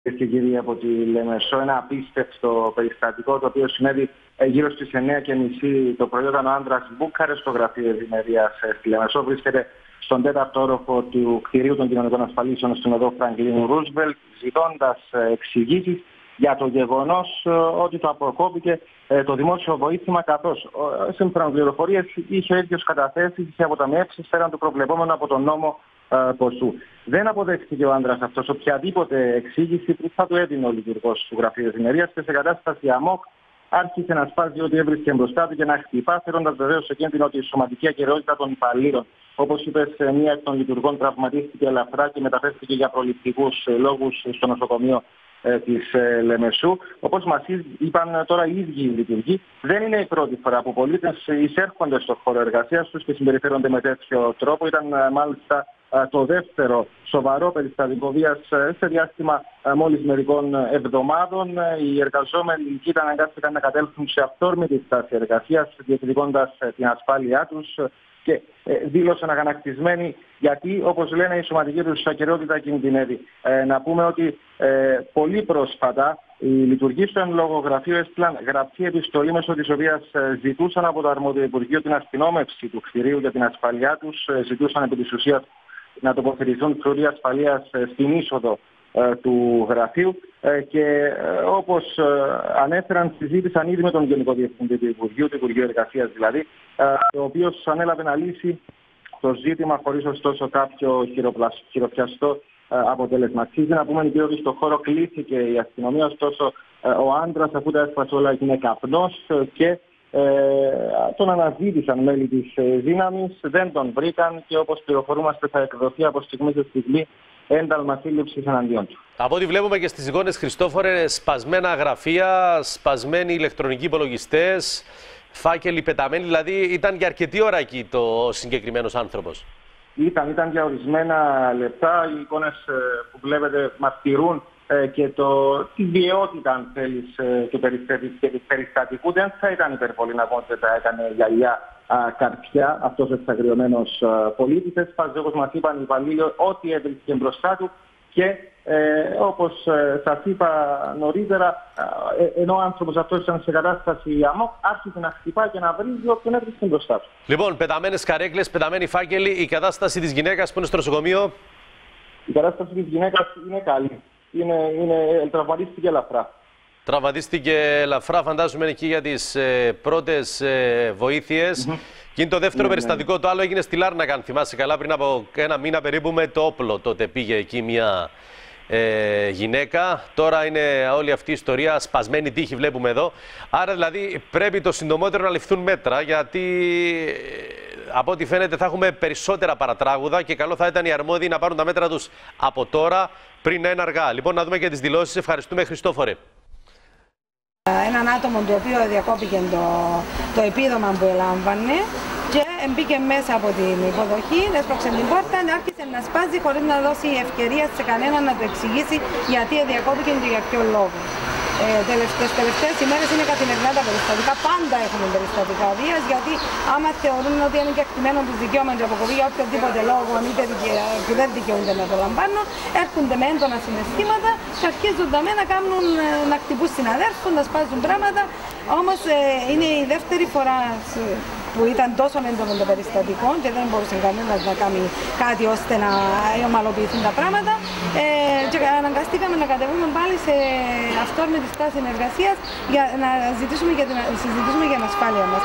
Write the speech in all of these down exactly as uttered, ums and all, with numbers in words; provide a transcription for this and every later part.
και κύριοι από τη Λεμεσό, ένα απίστευτο περιστατικό το οποίο συνέβη γύρω στις εννιά και μισή το πρωί, όταν ο άντρας μπούκαρε στο γραφείο ευημερίας στη Λεμεσό. Βρίσκεται στον τέταρτο όροφο του κτηρίου των κοινωνικών ασφαλίσεων στην οδό Φραγκλίνου Ρούσβελτ, ζητώντας εξηγήσεις για το γεγονός ότι το αποκόπηκε το δημόσιο βοήθημα, καθώς σύμφωνα με πληροφορίες είχε ο ίδιος καταθέσει, είχε αποταμιεύσει πέραν του προβλεπόμενου από τον νόμο ποσού. Δεν αποδέχτηκε ο άντρας αυτός οποιαδήποτε εξήγηση που θα του έδινε ο λειτουργός του γραφείου ευημερίας και σε κατάσταση αμόκ άρχισε να σπάζει ό,τι έβρισκε μπροστά του και να χτυπά, φέροντας βεβαίως σε κίνδυνο τη σωματική ακεραιότητα των υπαλλήλων. Όπως είπε, μία εκ των λειτουργών τραυματίστηκε ελαφρά και μεταφέρθηκε για προληπτικούς λόγους στο νοσοκομείο ε, της ε, Λεμεσού. Όπως μας είπαν τώρα οι ίδιοι οι λειτουργοί, δεν είναι η πρώτη φορά που πολίτες εισέρχονται στον χώρο εργασίας τους και συμπεριφέρονται με τέτοιο τρόπο. Ήταν ε, μάλιστα το δεύτερο σοβαρό περιστατικό βίας σε διάστημα μόλις μερικών εβδομάδων. Οι εργαζόμενοι εκεί ήταν αναγκάστηκαν να κατέλθουν σε αυθόρμητη στάση εργασίας, διεκδικώντας την ασφάλειά τους και δήλωσαν αγανακτισμένοι γιατί, όπως λένε, η σωματική τους ακεραιότητα κινδυνεύει. Ε, να πούμε ότι ε, πολύ πρόσφατα οι λειτουργοί στο εν λόγω γραφείο έστειλαν γραπτή επιστολή μέσω της οποίας ζητούσαν από το αρμόδιο Υπουργείο την αστυνόμευση του κτηρίου για την ασφαλειά τους, ζητούσαν επί της ουσίας να τοποθετηθούν φρουροί ασφαλείας στην είσοδο ε, του γραφείου ε, και ε, όπως ε, ανέφεραν, συζήτησαν ήδη με τον Γενικό Διευθυντή του Υπουργείου, του Υπουργείου Εργασίας δηλαδή, ε, ο οποίος ανέλαβε να λύσει το ζήτημα χωρίς ωστόσο κάποιο χειροπιαστό ε, αποτέλεσμα. Αξίζει να πούμε και ότι στον χώρο κλείθηκε η αστυνομία, ωστόσο ε, ο άντρας, αφού τα έσπασε όλα, έγινε καπνός ε, και Ε, τον αναζήτησαν μέλη της ε, δύναμης, δεν τον βρήκαν και όπως πληροφορούμαστε θα εκδοθεί από στιγμή σε στιγμή ένταλμα σύλληψης εναντίον του. Από ό,τι βλέπουμε και στις εικόνες, Χριστόφορε, σπασμένα γραφεία, σπασμένοι ηλεκτρονικοί υπολογιστές, φάκελοι πεταμένοι, δηλαδή ήταν για αρκετή ώρα εκεί το συγκεκριμένος άνθρωπος. Ήταν, ήταν για ορισμένα λεπτά. Οι εικόνες ε, που βλέπετε μαρτυρούν και το, τη βιαιότητα, αν θέλεις, του περιστατικού. Δεν θα ήταν υπερβολή να πω ότι τα έκανε γυαλιά καρπιά αυτός ο εξαγριωμένος πολίτης. Έσπαζε, όπως μας είπαν οι υπαλλήλοι, ό,τι έβρισκε μπροστά του και ε, όπως ε, σας είπα νωρίτερα, ε, ενώ ο άνθρωπος αυτός ήταν σε κατάσταση αμόκ, άρχισε να χτυπά και να βρίζει όποιον έβρισκε μπροστά του. Λοιπόν, πεταμένες καρέκλες, πεταμένοι φάκελοι, η κατάσταση της γυναίκας που είναι στο νοσοκομείο? Η κατάσταση της γυναίκας είναι καλή. Είναι, είναι, τραυματίστηκε ελαφρά. Τραυματίστηκε ελαφρά, φαντάζομαι εκεί για τις ε, πρώτες ε, βοήθειες. Mm-hmm. Και είναι το δεύτερο ναι, περιστατικό. Ναι. Το άλλο έγινε στη Λάρνακα, αν θυμάσαι καλά, πριν από ένα μήνα περίπου, με το όπλο. Τότε πήγε εκεί μια ε, γυναίκα. Τώρα είναι όλη αυτή η ιστορία, σπασμένη τύχη βλέπουμε εδώ. Άρα δηλαδή πρέπει το συντομότερο να ληφθούν μέτρα, γιατί από ό,τι φαίνεται θα έχουμε περισσότερα παρατράγουδα και καλό θα ήταν οι αρμόδιοι να πάρουν τα μέτρα τους από τώρα, πριν να είναι αργά. Λοιπόν, να δούμε και τις δηλώσεις. Ευχαριστούμε, Χριστόφορε. Έναν άτομο το οποίο διακόπηκε το, το επίδομα που ελάμβανε και μπήκε μέσα από την υποδοχή, έσπρωξε την πόρτα, άρχισε να σπάζει χωρίς να δώσει ευκαιρία σε κανέναν να του εξηγήσει γιατί διακόπηκε και για ποιο λόγο. Ε, τις τελευταίες ημέρες είναι καθημερινά τα περιστατικά. Πάντα έχουμε περιστατικά βίας, γιατί άμα θεωρούν ότι είναι και εκτιμένο του δικαίωμα και αποκοπή για οποιοδήποτε λόγο, είτε που δεν δικαιούνται να το λαμβάνουν, έρχονται με έντονα συναισθήματα και αρχίζουν να, κάνουν, να χτυπούν συναδέλφους, να σπάζουν πράγματα. Όμως ε, είναι η δεύτερη φορά που ήταν τόσο έντονο το περιστατικό και δεν μπορούσε κανένας να κάνει κάτι ώστε να ομαλοποιηθούν τα πράγματα. Ε, και αναγκαστήκαμε να κατεβούμε πάλι σε αυθόρμητη στάση εργασίας για να ζητήσουμε για την, συζητήσουμε για την ασφάλεια μας.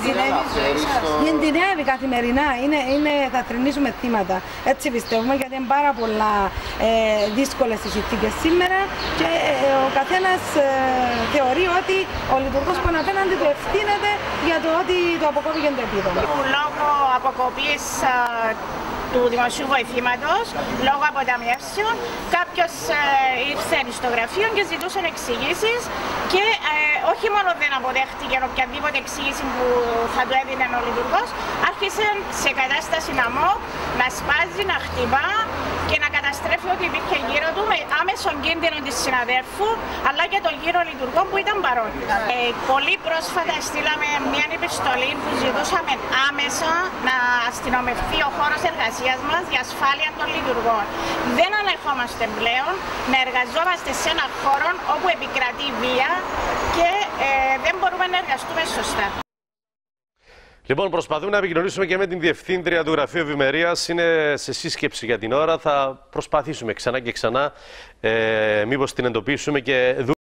Κινδυνεύει καθημερινά, είναι, είναι, θα θρηνήσουμε θύματα. Έτσι πιστεύουμε, γιατί είναι πάρα πολλά ε, δύσκολες οι συνθήκες σήμερα και ε, ο καθένας ε, θεωρεί ότι ο λειτουργός που είναι απέναντι του ευθύνεται για το ότι το αποκόπηκε το επίδομα. Λόγω αποκοπής του δημοσίου βοηθήματος, λόγω αποταμιεύσεων, κάποιος ε, ήρθε στο γραφείο και ζητούσε εξηγήσεις και ε, όχι μόνο δεν αποδέχτηκε οποιαδήποτε εξήγηση που θα του έδινε ο λειτουργός, άρχισε σε κατάσταση αμόκ να σπάζει, να χτυπά και να καταστρέφει ό,τι υπήρχε γύρω του με άμεσον κίνδυνο της συναδέλφου αλλά και των γύρω λειτουργών που ήταν παρόν. Ε, πολύ πρόσφατα στείλαμε μια επιστολή που ζητούσαμε άμεσα να αστυνομευτεί ο χώρος εργασίας μας για ασφάλεια των λειτουργών. Δεν ανεχόμαστε πλέον να εργαζόμαστε σε έναν χώρο όπου επικρατεί βία και ε, δεν μπορούμε να εργαστούμε σωστά. Λοιπόν, προσπαθούμε να επικοινωνήσουμε και με την Διευθύντρια του Γραφείου Ευημερίας. Είναι σε σύσκεψη για την ώρα. Θα προσπαθήσουμε ξανά και ξανά, ε, μήπως την εντοπίσουμε και δούμε.